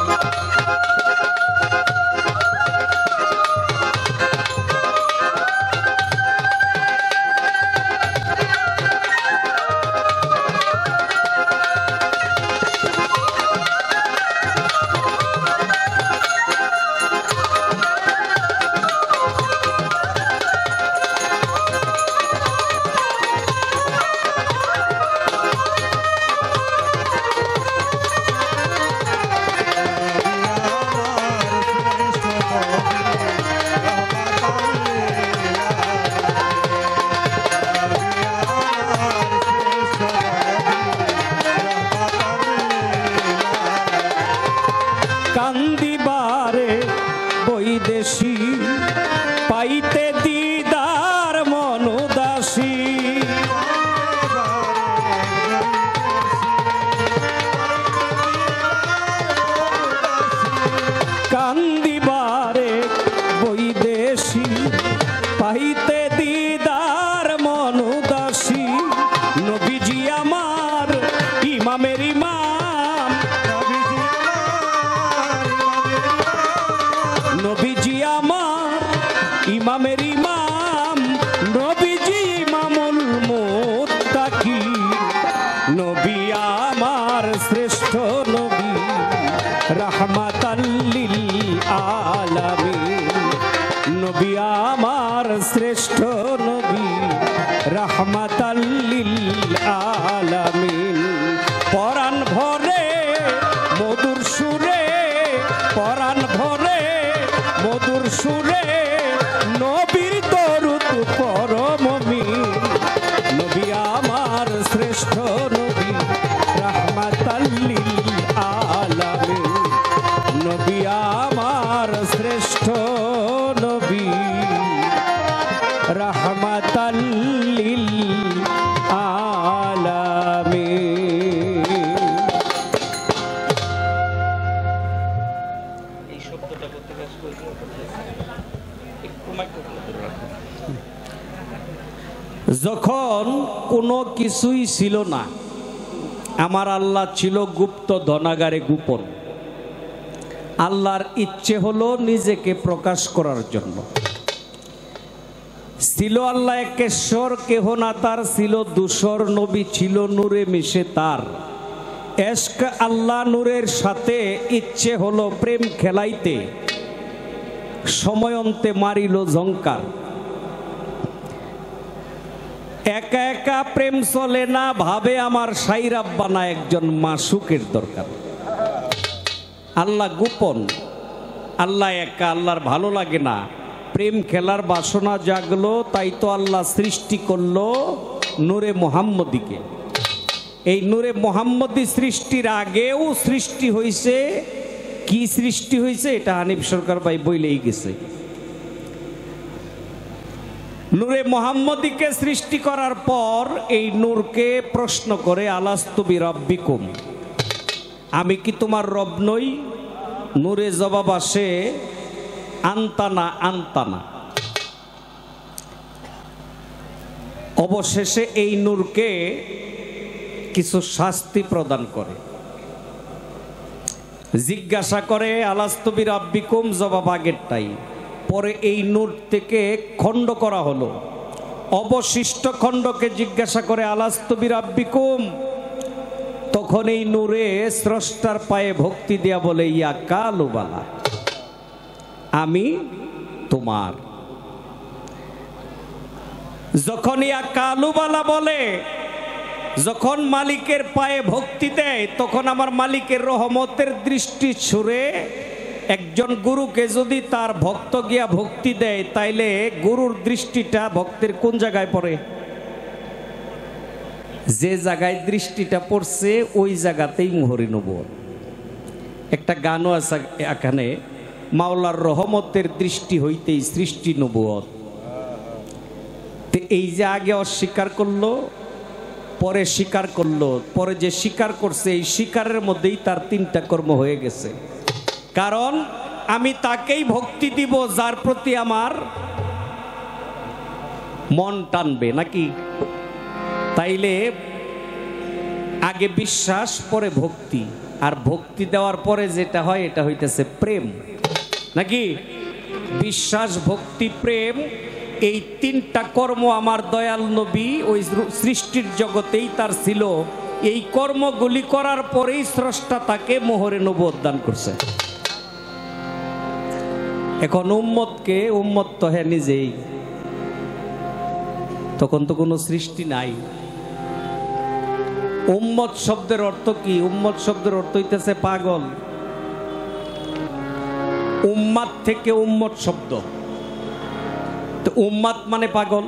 কান্দিবারে বৈদেশী, পাইতে দিদার মনুদাসী। কান্দিবারে বৈদেশী, পাইতে দিদার মনুদাসী। নবীজি আমার ইমামের ইমাম, নবীজি আমার ইমামের ইমাম। নবীজি ইমামুল মুত্তাকিন। নবী আমার শ্রেষ্ঠ নবী, রাহমাতাল লিল আলামিন। নবী আমার শ্রেষ্ঠ নবী, রাহমাতাল লিল আলামিন। পরাণ ভরে মধুর সুরে, পরাণ ভরে মধুর সুরে, নবীর দরুদ পরমমিন। নবী আমার শ্রেষ্ঠ নবী, রাহমাতাল লিল আলামিন। নবী আমার শ্রেষ্ঠ নবী, রাহমাতাল লিল আলামিন। যখন কোনো কিছুই ছিল না, আমার আল্লাহ ছিল গুপ্ত ধনাগারে গোপন। আল্লাহর ইচ্ছে হলো নিজেকে প্রকাশ করার জন্য। ছিল আল্লাহ একেশ্বর, কেহ না তার, ছিল দুসর, নবী ছিল নূরে মিশে তার। এশক আল্লাহ নূরের সাথে ইচ্ছে হলো প্রেম খেলাইতে, সময়ন্তে মারিল ঝংকার। একা একা প্রেম চলে না, ভাবে আমার সাইরাব্বানা একজন মাসুকের দরকার। আল্লাহ গোপন, আল্লাহ একা, আল্লাহর ভালো লাগে না। প্রেম খেলার বাসনা জাগলো, তাই তো আল্লাহ সৃষ্টি করলো নূরে মুহাম্মদীকে। এই নূরে মুহাম্মদী সৃষ্টির আগেও সৃষ্টি হয়েছে। কি সৃষ্টি হয়েছে এটা হানিফ সরকার ভাই বইলেই গেছে। নূরে মুহাম্মদীকে সৃষ্টি করার পর এই নূরকে প্রশ্ন করে, আলাস্তু বিরাব্বিকুম, আমি কি তোমার রব নই? নূরে জবাব আসে, আনতানা আনতানা। অবশেষে এই নূরকে কিছু শাস্তি প্রদান করে, জিজ্ঞাসা করে আলাস্তু বিরাব্বিকুম, জবাব আগেরটাই। পরে এই নূর থেকে খণ্ড করা হলো। অবশিষ্ট খণ্ডকে জিজ্ঞাসা করে আলাস্তু বিরাব্বিকুম, তখন এই নূরে স্রষ্টার পায়ে ভক্তি দিয়া বলে, ইয়া কালুবালা, আমি তোমার। যখন ইয়া কালুবালা বলে, যখন মালিকের পায়ে ভক্তি দেয়, তখন আমার মালিকের রহমতের দৃষ্টি ছুড়ে একজন গুরুকে যদি তার ভক্ত গিয়া ভক্তি দেয়, তাইলে গুরুর দৃষ্টিটা ভক্তের কোন জায়গায় পড়ে? যে জায়গায় দৃষ্টিটা পড়ছে ওই জায়গাতেই মোহরি নবুয়ত। একটা গানও আছে এখানে, মাওলার রহমতের দৃষ্টি হইতেই সৃষ্টি নবুয়ত। এই যে আগে অস্বীকার করলো, পরে স্বীকার করলো, পরে যে স্বীকার করছে এই স্বীকারের মধ্যেই তার তিনটা কর্ম হয়ে গেছে। কারণ আমি তাকেই ভক্তি দিব যার প্রতি আমার মন টানবে, নাকি? তাইলে আগে বিশ্বাস, পরে ভক্তি, আর ভক্তি দেওয়ার পরে যেটা হয় এটা হইতেছে প্রেম, নাকি? বিশ্বাস, ভক্তি, প্রেম, এই তিনটা কর্ম আমার দয়াল নবী ওই সৃষ্টির জগতেই তার ছিল। এই কর্মগুলি করার পরেই স্রষ্টা তাকে মোহরে নবুয়ত দান করছে। এখন উম্মতকে, উম্মত তো হ্যাঁ নিজেই, তখন তো কোনো সৃষ্টি নাই। উম্মত শব্দের অর্থ কি? উম্মত শব্দের অর্থ হইতেছে পাগল। উম্মাত থেকে উম্মত শব্দ, তো উম্মাত মানে পাগল।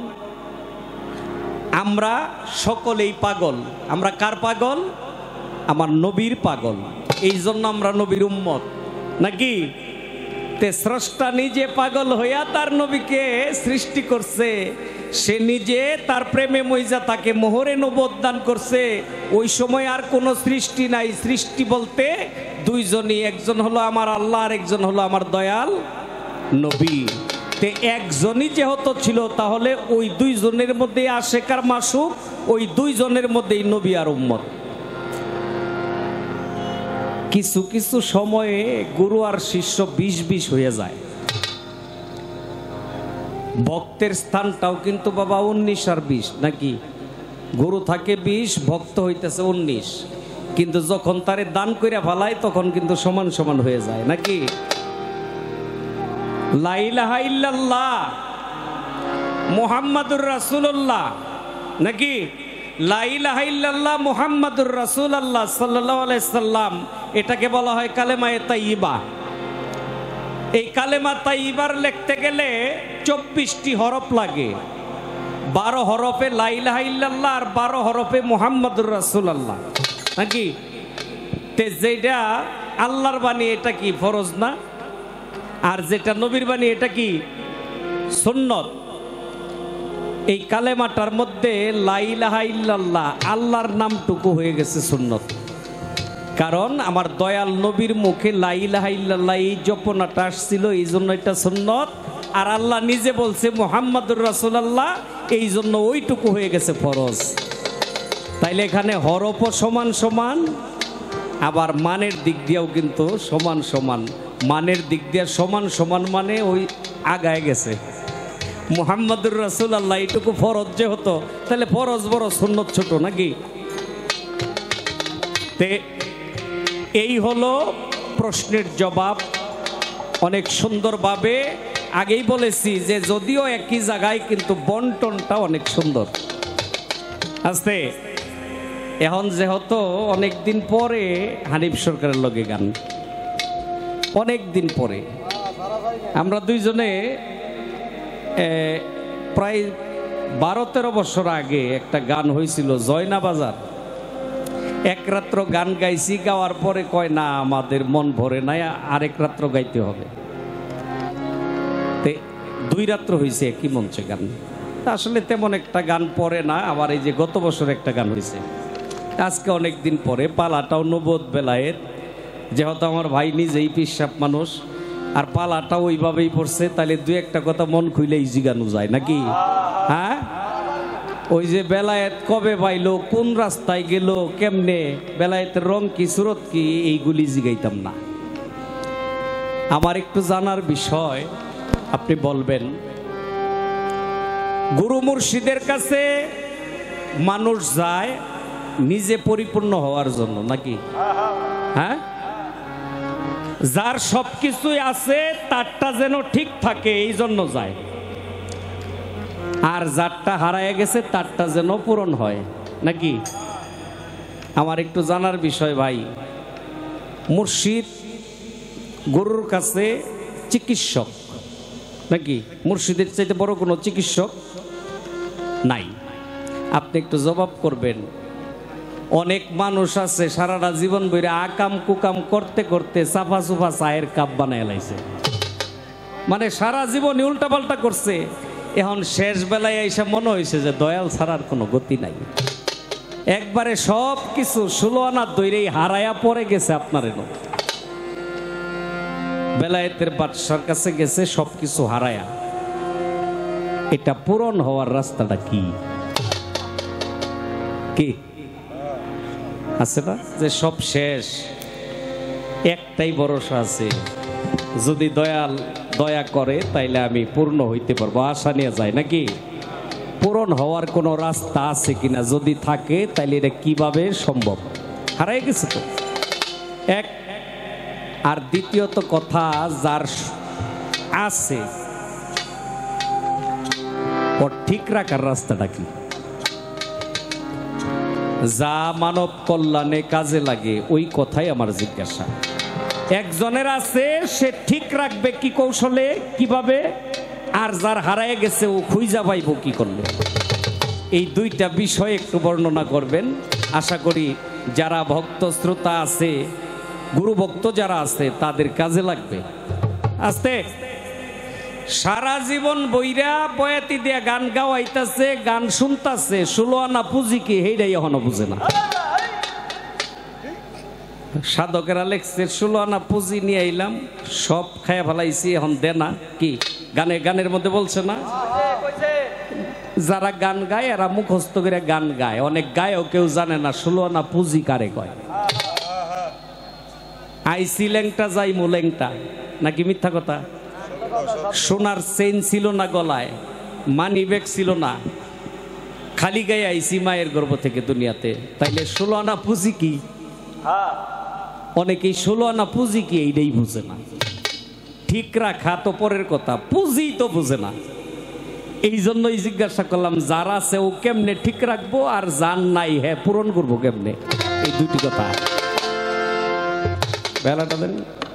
আমরা সকলেই পাগল। আমরা কার পাগল? আমার নবীর পাগল। এই জন্য আমরা নবীর উম্মত, নাকি? তে স্রষ্টা নিজে পাগল হইয়া তার নবীকে সৃষ্টি করছে। সে নিজে তার প্রেমে মইজা তাকে মোহরে নবুয়ত দান করছে। ওই সময় আর কোনো সৃষ্টি নাই। সৃষ্টি বলতে দুইজনই, একজন হলো আমার আল্লাহ আর একজন হলো আমার দয়াল নবী। তে একজনই যেহেতু ছিল, তাহলে ওই দুইজনের মধ্যে আশেকার মাসুক, ওই দুইজনের মধ্যেই নবী আর উম্মত। কিছু কিছু সময়ে গুরু আর শিষ্য বিষ বিষ হয়ে যায়। ভক্তের স্থানটাও কিন্তু বাবা উনিশ আর বিশ, নাকি? গুরু থাকে বিশ, ভক্ত হইতেছে উনিশ, কিন্তু যখন তারে দান কইরা ফেলায় তখন কিন্তু সমান সমান হয়ে যায়, নাকি? লা ইলাহা ইল্লাল্লাহ মুহাম্মাদুর রাসূলুল্লাহ, নাকি? লা ইলাহা ইল্লাল্লাহ মুহাম্মাদুর রাসূলুল্লাহ সাল্লাল্লাহু আলাইহি সাল্লাম, এটাকে বলা হয় কালেমায়ে তাইয়্যিবা। এই কালেমা তাইয়্যিবার লিখতে গেলে চব্বিশটি হরফ লাগে। বারো হরফে লা ইলাহা ইল্লাল্লাহ আর বারো হরফে মুহাম্মাদুর রাসূলুল্লাহ, নাকি? তে যেটা আল্লাহর বাণী এটা কি ফরজ না? আর যেটা নবীর বাণী এটা কি সুন্নত। এই কালেমাটার মধ্যে লা ইলাহা ইল্লাল্লাহ আল্লাহর নামটুকু হয়ে গেছে সুন্নত। কারণ আমার দয়াল নবীর মুখে লা ইলাহা ইল্লাল্লাহ এই জপনাটা আসছিল, এই জন্য এটা সুন্নত। আর আল্লাহ নিজে বলছে মুহাম্মাদুর রাসূলুল্লাহ, এই জন্য ওইটুকু হয়ে গেছে ফরজ। তাইলে এখানে হরফও সমান সমান, আবার মানের দিক দিয়েও কিন্তু সমান সমান। মানের দিক দিয়ে সমান সমান মানে ওই আগায় গেছে। মুহাম্মাদুর রাসূলুল্লাহ এইটুকু ফরজ যে হতো, তাহলে ফরজ বড় সুন্নত ছোট, নাকি? তে এই হলো প্রশ্নের জবাব। অনেক সুন্দরভাবে আগেই বলেছি যে যদিও একই জায়গায়, কিন্তু বন্টনটা অনেক সুন্দর। আস্তে এখন যেহেতু অনেক দিন পরে হানিফ সরকারের লগে গান, অনেক দিন পরে আমরা দুইজনে প্রায় বারো তেরো বছর আগে একটা গান হয়েছিল জয়না বাজার। এক রাত্র গান গাইছি, গাওয়ার পরে কয় না আমাদের মন ভরে নাই, আরেক রাত্র গাইতে হবে। দুই রাত্র হয়েছে একই মঞ্চে গান। আসলে তেমন একটা গান পরে না। আবার এই যে গত বছর একটা গান হয়েছে, আজকে অনেক দিন পরে পালাটাও নবুয়ত বেলায়েত। যেহেতু আমার ভাই নিজেই পিসাব মানুষ, আর পালাটাও ওইভাবেই পড়ছে, তাহলে দুই একটা কথা মন খুইলেই জিগানো যায়, নাকি? হ্যাঁ, ওই যে বেলায়েত কবে পাইলো, কোন রাস্তায় গেল, কেমনে, বেলায়েতের রং কি, সুরত কি, এইগুলি জিগাইতাম না। আমার একটু জানার বিষয়, আপনি বলবেন। গুরু মুর্শিদের কাছে মানুষ যায় নিজে পরিপূর্ণ হওয়ার জন্য, নাকি? হ্যাঁ, যার সব কিছুই আছে তারটা যেন ঠিক থাকে এই জন্য যায়, আর যারটা হারায় গেছে তারটা যেন পূরণ হয়, নাকি? আমার একটু জানার বিষয় ভাই, মুর্শিদ গুরুর কাছে চিকিৎসক, নাকি? মুর্শিদের চাইতে বড় কোনো চিকিৎসক নাই। আপনি একটু জবাব করবেন। অনেক মানুষ আছে সারাটা জীবন বইরে আকাম কুকাম করতে করতে সাফা সুফা চায়ের কাপ বানায় লাইছে, মানে সারা জীবনে উল্টা পাল্টা করছে। এখন শেষ বেলায় এসে মনে হয়েছে যে দয়াল ছাড়ার কোনো গতি নাই, একবারে সব কিছু ষোলো আনা দৈরেই হারায়া পড়ে গেছে। আপনার এলো বেলায়েতের বাদশার কাছে গেছে সব কিছু হারায়া, এটা পূরণ হওয়ার রাস্তাটা কি কি আছে না, যে সব শেষ, একটাই ভরসা আছে, যদি দয়াল দয়া করে তাইলে আমি পূর্ণ হইতে পারবো, আশা নিয়ে যায় নাকি। পূরণ হওয়ার কোনো রাস্তা আছে কিনা, যদি থাকে তাইলে এটা কিভাবে সম্ভব, হারাই গেছে তো এক। আর দ্বিতীয়ত কথা, যার আছে ওর ঠিক রাখার রাস্তাটা কি, যা মানব কল্যাণে কাজে লাগে ওই কথাই আমার জিজ্ঞাসা। একজনের আছে সে ঠিক রাখবে কি কৌশলে, কিভাবে, আর যার হারায় গেছে ও খুঁজা পাইব কি করলে। এই দুইটা বিষয় একটু বর্ণনা করবেন, আশা করি যারা ভক্ত শ্রোতা আছে, গুরু ভক্ত যারা আছে তাদের কাজে লাগবে। আস্তে সারা জীবন বইরা বয়াতি দিয়া গান গাওয়াইতাছে, গান শুনতাছে, ষোলো আনা পুঁজি কি সেইটাই এখনো বুঝে না। সাধকেরা লেখছে ষোলো আনা পুঁজি নিয়ে আইলাম, সব খায়া ফেলাইছি, এখন দেনা কি গানে গানের মধ্যে বলছে না, যারা গান গায় এরা মুখস্থ করে গান গায়, অনেক গায়ও কেউ জানে না ষোলো আনা পুঁজি কারে কয়। আইসি ল্যাংটা যাই মু ল্যাংটা, নাকি মিথ্যা কথা? সোনার চেইন ছিল না গলায়, মানি ব্যাগ ছিল না, খালি গায়ে আইসি মায়ের গর্ভ থেকে দুনিয়াতে, তাইলে ষোলো আনা পুঁজি কি? অনেকেই ষোলো আনা পুঁজি কি এইটাই বুঝে না। ঠিক রাখা তো পরের কথা, পুঁজি তো বুঝে না। এই জন্যই জিজ্ঞাসা করলাম, যারা আছে ও কেমনে ঠিক রাখবো, আর যার নাই হ্যাঁ পূরণ করবো কেমনে, এই দুটি কথা। বেলাটা দেন।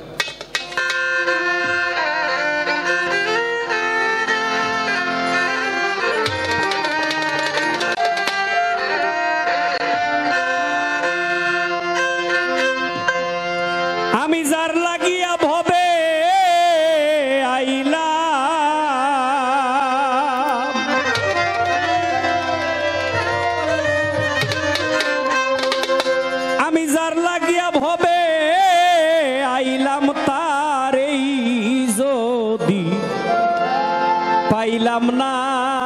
আমি যার লাগিয়া ভবে আইলাম, আমি যার লাগিয়া ভবে আইলাম, তার এই যদি পাইলাম না,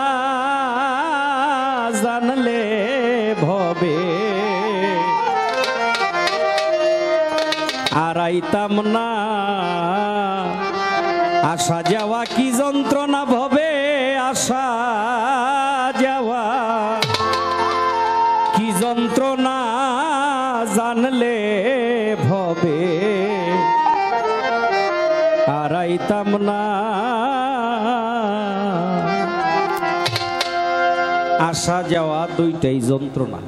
জানলে ভবে আর আইতাম না। আসা যাওয়া কি যন্ত্রণা ভবে, আসা যাওয়া কি যন্ত্রণা, জানলে ভবে আর আইতাম না। আসা যাওয়া দুইটাই যন্ত্রণা,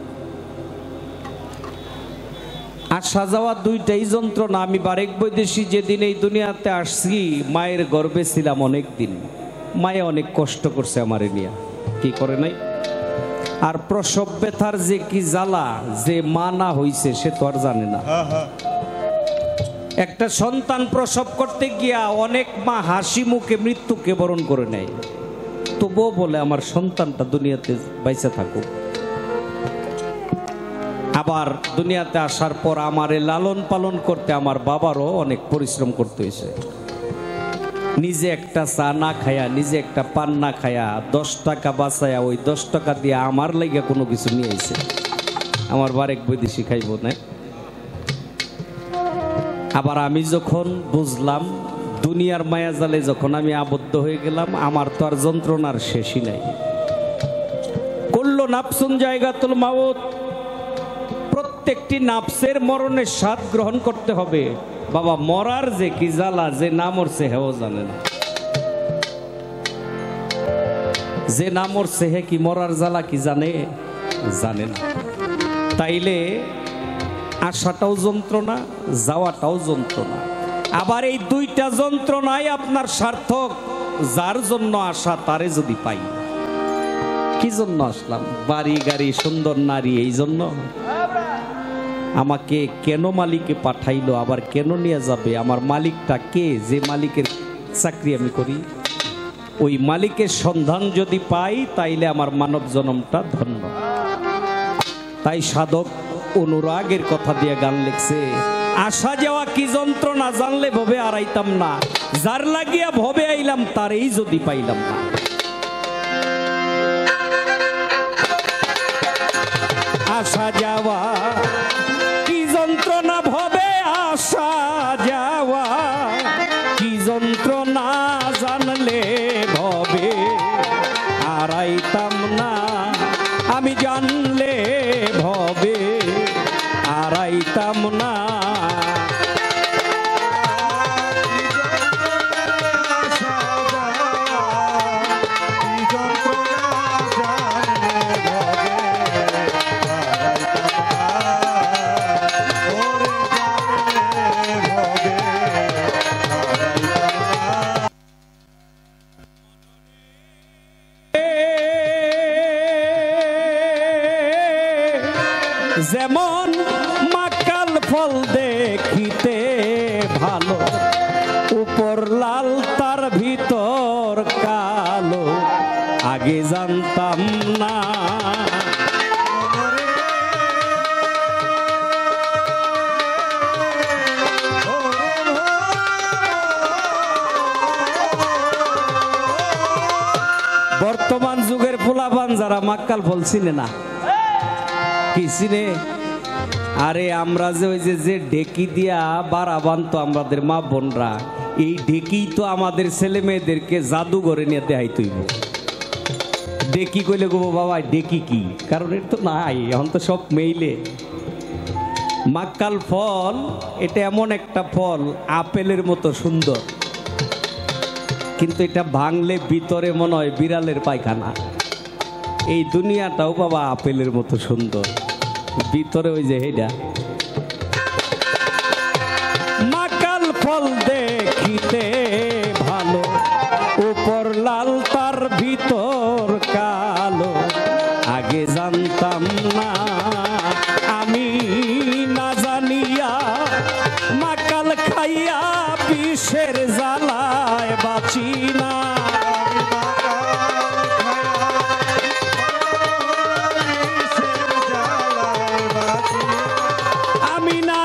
আসা যাওয়া দুইটাই যন্ত্রণা। আমি বারেক বৈদেশী যেদিন এই দুনিয়াতে আসছি, মায়ের গর্ভে ছিলাম অনেক দিন, মায়ে অনেক কষ্ট করছে আমার নিয়ে, কি করে নাই। আর প্রসব ব্যথার যে কি জ্বালা, যে মা না হইছে সে তো আর জানে না। একটা সন্তান প্রসব করতে গিয়া অনেক মা হাসি মুখে মৃত্যুকে বরণ করে নেয়, তবুও বলে আমার সন্তানটা দুনিয়াতে বাইসা থাকুক। আবার দুনিয়াতে আসার পর আমারে লালন পালন করতে আমার বাবারও অনেক পরিশ্রম করতে হয়েছে। নিজে একটা চা না খায়া, নিজে একটা পান না খায়া, দশ টাকা বাঁচায়া ওই দশ টাকা দিয়ে আমার লাইগা কোনো কিছু নিয়ে আইছে। আমার বারেক বৈদেশী খাইব না। আবার আমি যখন বুঝলাম দুনিয়ার মায়া জালে যখন আমি আবদ্ধ হয়ে গেলাম, আমার তো আর যন্ত্রণার শেষই নাই। কুল্লু নাফসুন জায়গাতুল মাউত, প্রত্যেকটি নাফসের মরণের স্বাদ গ্রহণ করতে হবে। বাবা মরার যে কি জ্বালা, যে না মরছে হেও জানে না, যে না মরছে হে কি মরার জ্বালা কি জানে? জানে না। তাইলে আসাটাও যন্ত্রণা, যাওয়াটাও যন্ত্রণা। আবার এই দুইটা যন্ত্রণাই আপনার সার্থক, যার জন্য আসা তারে যদি পাই। কি জন্য আসলাম? বাড়ি গাড়ি সুন্দর নারী, এই জন্য? আমাকে কেন মালিকে পাঠাইলো, আবার কেন নিয়ে যাবে, আমার মালিকটা কে, যে মালিকের চাকরি আমি করি, ওই মালিকের সন্ধান যদি পাই তাইলে আমার মানব জন্মটা ধন্য। তাই সাধক অনুরাগের কথা দিয়ে গান লিখছে, আসা যাওয়া কি যন্ত্রণা জানলে ভবে আড়াইতাম না, যার লাগিয়া ভবে আইলাম তারই যদি পাইলাম না। আসা যাওয়া কি যন্ত্রণা ভবে, আসা যাওয়া কি যন্ত্রণা জানলে ভবে আড়াইতাম না, আমি জানলে ভবে আড়াইতাম না। যেমন মাকাল ফল দেখিতে ভালো, উপর লাল তার ভিতর কালো, আগে জানতাম না। বর্তমান যুগের পোলাপান যারা মাকাল ফল চিনে না, কি চিনে? আরে আমরা যে ওই যে যে ঢেকি দিয়া বারাবান তো আমাদের মা বোনরা, এই ঢেকি তো আমাদের ছেলে মেয়েদেরকে জাদুঘরে নিয়ে দেখাই তুইব। ঢেকি কইলে গো বাবা ঢেকি কি, কারণ এর তো নাই, এখন তো সব মেইলে। মাক্কাল ফল এটা এমন একটা ফল আপেলের মতো সুন্দর, কিন্তু এটা ভাঙলে ভিতরে মনে হয় বিড়ালের পায়খানা। এই দুনিয়াটাও বাবা আপেলের মতো সুন্দর, ভিতরে ওই যে হেডা। মাকাল ফল দেখিতে ভালো, উপর লাল তার ভিতর কালো, আগে জানতাম না। আমি না জানিয়া মাকাল খাইয়া বিষের জ্বালায় বাঁচি না। আমি না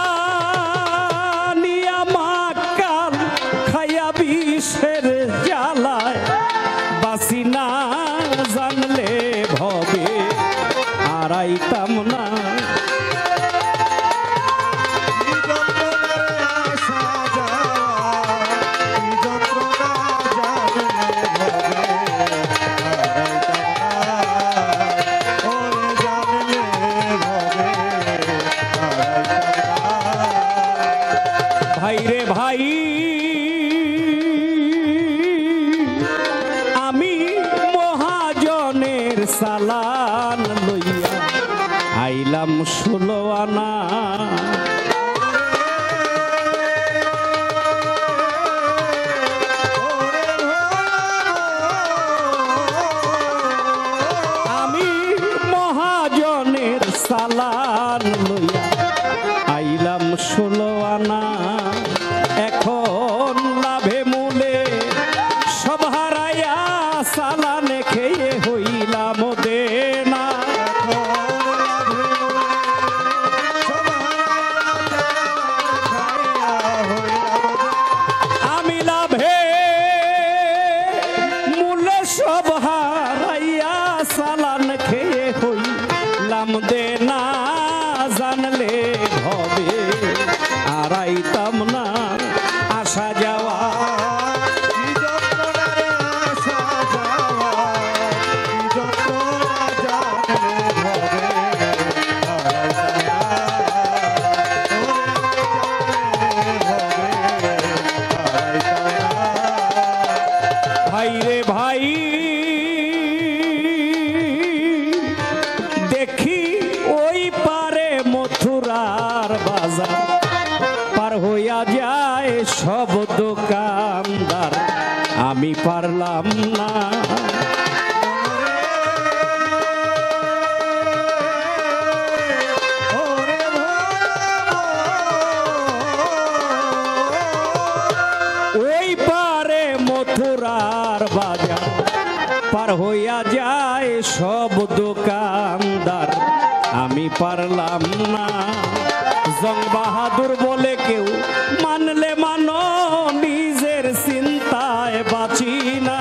জানিয়া মাকাল খাইয়া বিষের জ্বালায় বাঁচি না, জানলে ভবে আড়াইতাম না। ভাই রে ভাই, আমি মহাজনের সালান লইয়া আইলাম ষোলো আনা। আমি মহাজনের সালান লইয়া আইলাম ষোলো আনা। এখন লাভে মূলে সব হারাইয়া সালানে খেয়ে হইলাম দেনা। আমি লাভে মূলে সব হারাইয়া সালান খেয়ে হইলাম দেনা, জানলে হবে আড়াইতাম না। আসা যাওয়া ভাই রে ভাই, দেখি ওই পারে মথুরার বাজার, পার হইয়া যায় সব দোকানদার, আমি পারলাম না। হইয়া যায় সব দোকানদার, আমি পারলাম না। জং বাহাদুর বলে কেউ মানলে মানো, নিজের চিন্তায় বাঁচি না।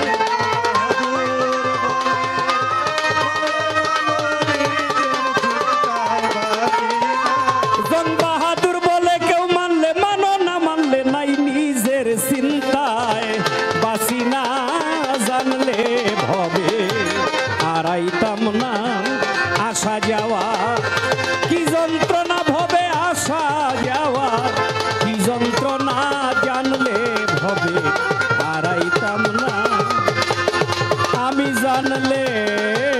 জং বাহাদুর বলে কেউ মানলে মানো, না মানলে নাই, নিজের চিন্তায় বাঁচি না। জানলে ভবে আড়াইতাম না আসা যাওয়া, কি যন্ত্রণা ভবে আসা যাওয়া, কি যন্ত্রণা জানলে ভবে আড়াইতাম না। আমি জানলে